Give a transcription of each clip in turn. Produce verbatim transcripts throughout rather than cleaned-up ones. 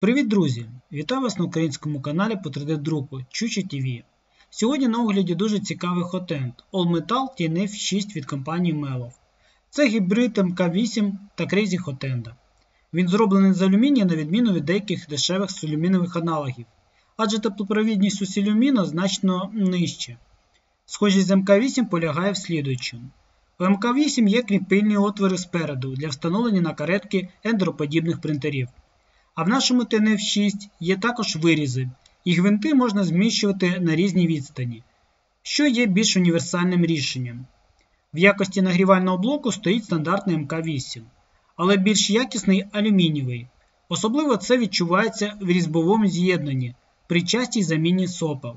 Привіт, друзі! Вітаю вас на українському каналі по три дэ-друку Чуча ті ві. Сьогодні на огляді дуже цікавий хотенд All-Metal ті ен еф шість від компанії Melov. Це гібрид ем ка вісім та Crazy хотенда. Він зроблений з алюмінія на відміну від деяких дешевих алюмінієвих аналогів, адже теплопровідність у силюміну значно нижча. Схожість з ем ка вісім полягає в слідуючому. У ем ка вісім є кріпильні отвори спереду для встановлення на каретки ендроподібних принтерів. А в нашому ті ен еф шість є також вирізи, і гвинти можна зміщувати на різні відстані, що є більш універсальним рішенням. В якості нагрівального блоку стоїть стандартний ем ка вісім, але більш якісний алюмінієвий. Особливо це відчувається в різьбовому з'єднанні при частій заміні сопел.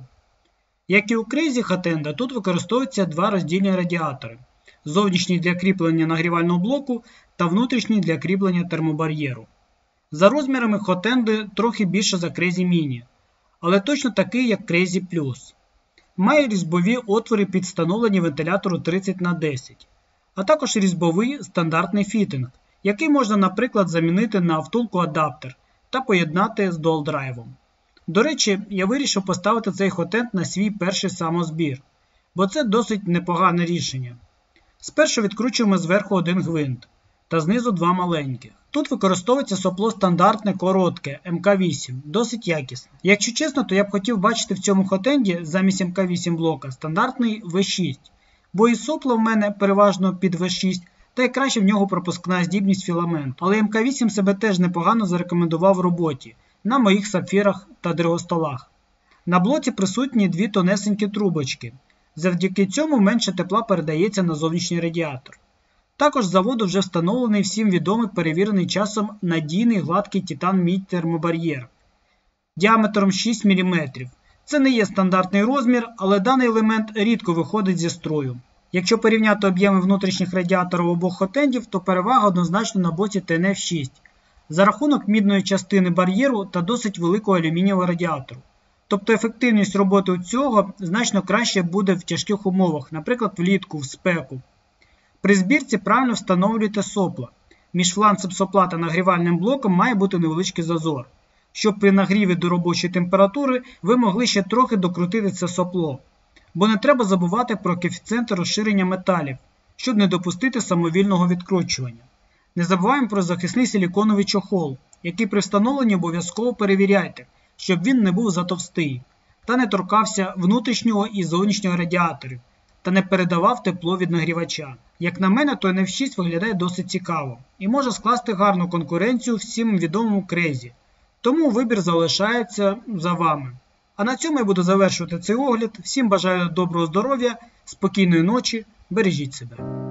Як і у Crazy хотенда, тут використовуються два роздільні радіатори – зовнішній для кріплення нагрівального блоку та внутрішній для кріплення термобар'єру. За розмірами хотенди трохи більше за Crazy Mini, але точно такий, як Crazy Plus. Має різьбові отвори під встановлення вентилятору тридцять на десять, а також різьбовий стандартний фітинг, який можна, наприклад, замінити на втулку-адаптер та поєднати з дуал-драйвом. До речі, я вирішив поставити цей хотенд на свій перший самозбір, бо це досить непогане рішення. Спершу відкручуємо зверху один гвинт та знизу два маленьких. Тут використовується сопло стандартне коротке ем ка вісім, досить якісне. Якщо чесно, то я б хотів бачити в цьому хотенді замість ем ка вісім блока стандартний ве шість, бо і сопло в мене переважно під ве шість, та й краще в нього пропускна здібність філаменту. Але ем ка вісім себе теж непогано зарекомендував в роботі на моїх сапфірах та дригостолах. На блоці присутні дві тонесенькі трубочки, завдяки цьому менше тепла передається на зовнішній радіатор. Також з заводу вже встановлений всім відомий перевірений часом надійний гладкий титан-мідь термобар'єр діаметром шість міліметрів. Це не є стандартний розмір, але даний елемент рідко виходить зі строю. Якщо порівняти об'єми внутрішніх радіаторів обох хотендів, то перевага однозначно на боці ті ен еф шість за рахунок мідної частини бар'єру та досить великого алюмінієвого радіатору. Тобто ефективність роботи у цього значно краще буде в тяжких умовах, наприклад влітку, в спеку. При збірці правильно встановлюйте сопла. Між фланцем сопла та нагрівальним блоком має бути невеличкий зазор, щоб при нагріві до робочої температури ви могли ще трохи докрутити це сопло. Бо не треба забувати про коефіцієнти розширення металів, щоб не допустити самовільного відкручування. Не забуваємо про захисний силіконовий чохол, який при встановленні обов'язково перевіряйте, щоб він не був затовстий, та не торкався внутрішнього і зовнішнього радіаторів, та не передавав тепло від нагрівача. Як на мене, то ен еф шість виглядає досить цікаво і може скласти гарну конкуренцію всім відомому Crazy. Тому вибір залишається за вами. А на цьому я буду завершувати цей огляд. Всім бажаю доброго здоров'я, спокійної ночі, бережіть себе.